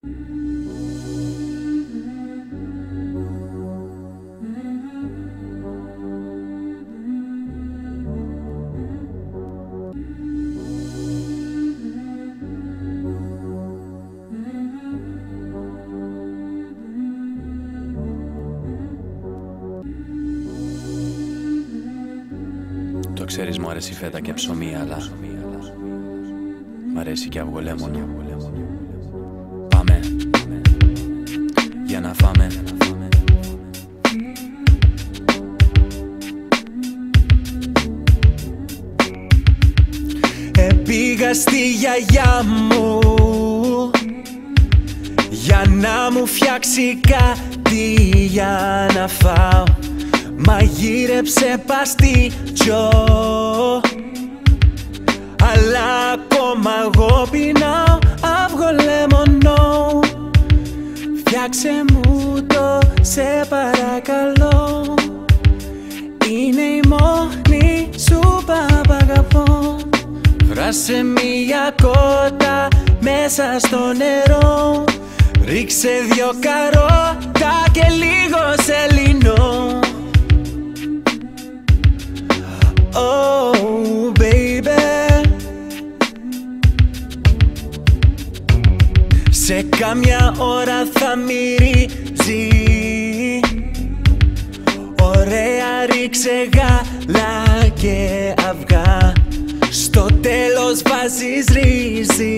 Το ξέρεις, μου αρέσει φέτα και ψωμί, αλλά μ' αρέσει και αυγολέμονο. Πάμε για να φάμε. Πήγα στη γιαγιά μου για να μου φτιάξει κάτι για να φάω. Μαγείρεψε παστίτσιο, αλλά ακόμα εγώ πεινάω αυγολέμονο. Φτιάξε μου το, σε παρακαλώ. Είναι η μόνη σου που αγαπώ. Βράσε μια κότα μέσα στο νερό. Ρίξε 2 καρότα και λίγο σελινό. Oh baby, σε κάμια ώρα θα μυρίζει. Ωραία, ρίξε γάλα και αυγά. Στο τέλος βάζεις ρύζι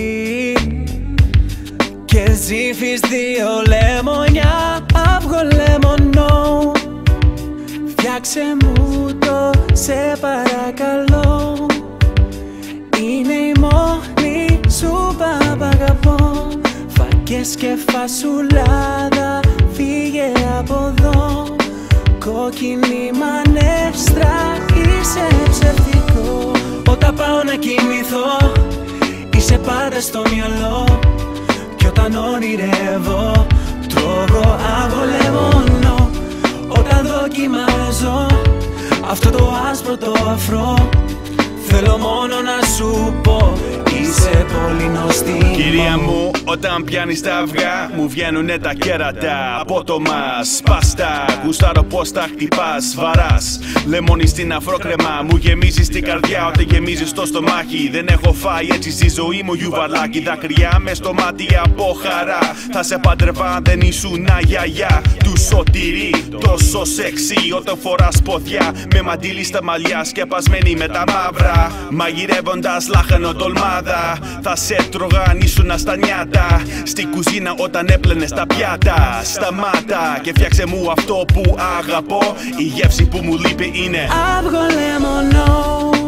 και ζύφεις 2 λεμονιά αυγολέμονο. Φτιάξε μου το, σε παρακαλώ. Είναι η μόνη σου που αγαπώ. Φακές και φασουλάδα, φύγε από εδώ. Κόκκινη μανέστρα, είσαι ψευτικό. Όταν πάω να κοιμηθώ, είσαι πάντα στο μυαλό. Κι όταν ονειρεύω, τρώγω αυγολέμονο. Όταν δοκιμάζω αυτό το άσπρο το αφρό, θέλω μόνο να σου πω, είσαι πολύ νοστή. Κυρία μου, όταν πιάνεις τα αυγά, μου βγαίνουνε τα κέρατα. Απότομα, σπάστα, γουστάρω πως τα χτυπάς. Βαράς, λεμόνι στην αφρόκρεμα, μου γεμίζεις την καρδιά όταν γεμίζεις το στομάχι. Δεν έχω φάει έτσι στη ζωή μου γιουβαλάκι. Δάκρυα μες στο μάτι από χαρά. Θα σε πάντρευα αν δεν ήσουν γιαγιά του Σωτηρή. Τόσο σεξι όταν φοράς ποδιά, με μαντίλι στα μαλλιά σκεπασμένη με τα μαύρα. Μαγειρεύοντας λάχανο ντολμάδα, θα σε τρώγα αν ήσουν στα νιάτα. Στην κουζίνα όταν έπλαινες τα πιάτα. Σταμάτα και φτιάξε μου αυτό που αγαπώ. Η γεύση που μου λείπει είναι αυγολέμονο.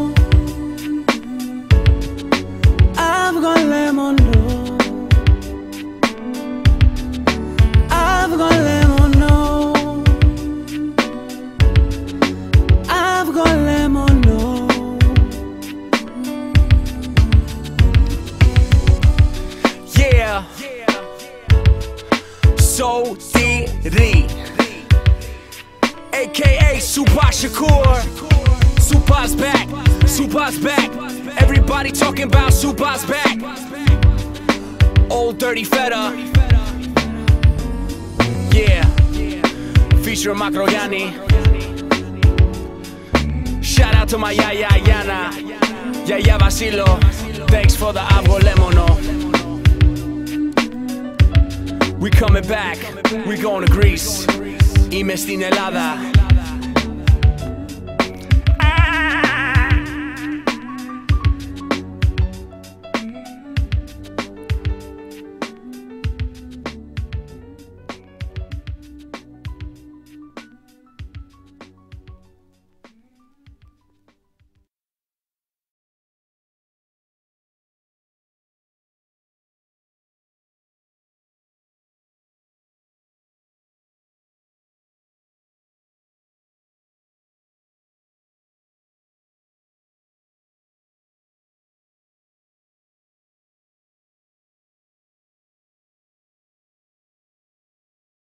Αυγολέμονο. Αυγολέμονο. Αυγολέμονο. Yeah. Σωτηρή, aka Tupac Shakur. Tupac's back, Tupac's back. Everybody talking about Tupac's back. Old Dirty Feta. Yeah. Featuring Makrogianni. Shout out to my Yaya Yana, Yaya Vasilo. Thanks for the aυγολέμονο. We coming back, we going to Greece. Είμαι στην Ελλάδα.